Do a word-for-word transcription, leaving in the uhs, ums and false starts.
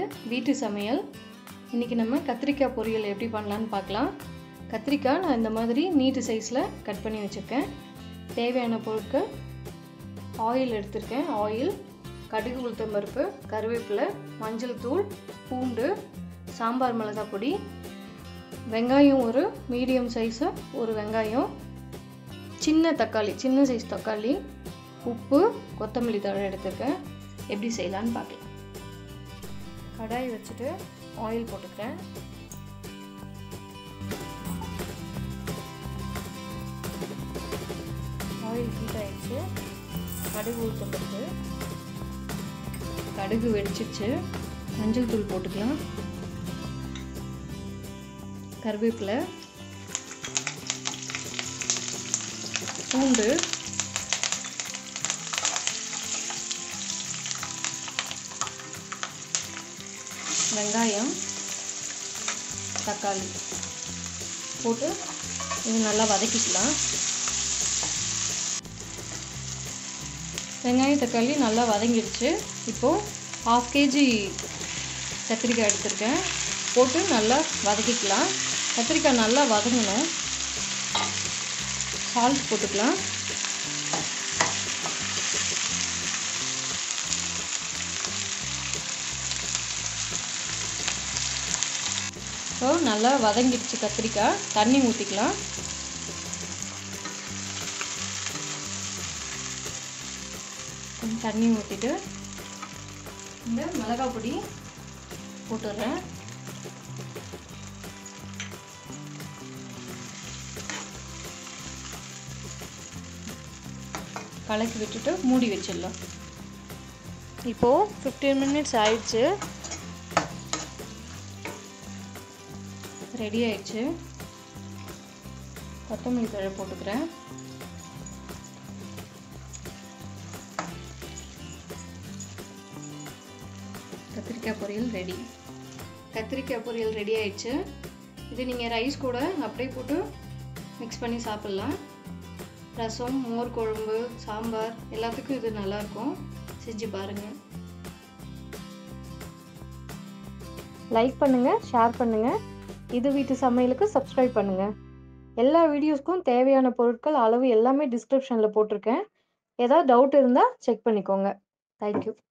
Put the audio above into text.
வீட்டு சமையல். இன்றைக்கி நம்ம கத்திரிக்காய் பொரியல் எப்படி பண்ணலான்னு பார்க்கலாம். கத்திரிக்காய் நான் இந்த மாதிரி நீட்டு சைஸில் கட் பண்ணி வச்சுருக்கேன். தேவையான பொருட்கள்: ஆயில் எடுத்திருக்கேன், ஆயில், கடுகு, உளுத்தம் பருப்பு, கருவேப்பிலை, மஞ்சள் தூள், பூண்டு, சாம்பார் மிளகாய் பொடி, வெங்காயம் ஒரு மீடியம் சைஸு ஒரு வெங்காயம், சின்ன தக்காளி, சின்ன சைஸ் தக்காளி, உப்பு, கொத்தமல்லி தழை எடுத்திருக்கேன். எப்படி செய்யலான்னு பார்க்கலாம். கடாய் வச்சுட்டு ஆயில் போட்டுக்கிறேன். ஆயில் ஹீட் ஆயிடுச்சு. கடுகு உளுத்தம் பருப்பு, கடுகு வெடிச்சிச்சு. மஞ்சள் தூள் போட்டுக்கலாம். கருவேப்பிலை, பூண்டு, வெங்காயம், தக்காளி போட்டு இது நல்லா வதக்கிக்கலாம். வெங்காயம் தக்காளி நல்லா வதங்கிடுச்சு. இப்போது ஹாஃப் கேஜி கத்திரிக்காய் எடுத்திருக்கேன், போட்டு நல்லா வதக்கிக்கலாம். கத்திரிக்காய் நல்லா வதங்கணும். சால்ட் போட்டுக்கலாம். ஸோ நல்லா வதங்கிடுச்சு கத்திரிக்காய். தண்ணி ஊற்றிக்கலாம். தண்ணி ஊற்றிட்டு இந்த மிளகாய் பொடி போட்டுடுறேன். கலக்கி விட்டுட்டு மூடி வச்சிடலாம். இப்போது ஃபிஃப்டீன் மினிட்ஸ் ஆயிடுச்சு. ரெடி ஆயிடுச்சு. கொத்தமல்லி தழை போட்டுக்கிறேன். கத்திரிக்காய் பொரியல் ரெடி. கத்திரிக்காய் பொரியல் ரெடி ஆயிடுச்சு. இது நீங்கள் ரைஸ் கூட அப்படியே போட்டு மிக்ஸ் பண்ணி சாப்பிட்லாம். ரசம், மோர் குழம்பு, சாம்பார் எல்லாத்துக்கும் இது நல்லாயிருக்கும். செஞ்சு பாருங்கள். லைக் பண்ணுங்கள், ஷேர் பண்ணுங்கள். இது வீட்டு சமையலுக்கு சப்ஸ்கிரைப் பண்ணுங்கள். எல்லா வீடியோஸ்க்கும் தேவையான பொருட்கள், அளவு எல்லாமே டிஸ்கிரிப்ஷனில் போட்டிருக்கேன். ஏதாவது டவுட் இருந்தால் செக் பண்ணிக்கோங்க. தேங்க்யூ.